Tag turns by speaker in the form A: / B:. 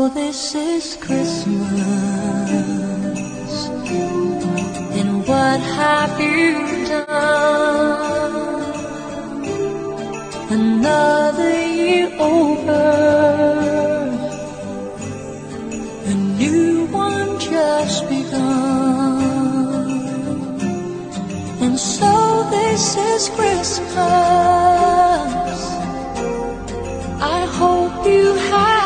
A: this is Christmas, and what have you done? Another year over, a new one just begun. And so this is Christmas. I hope you have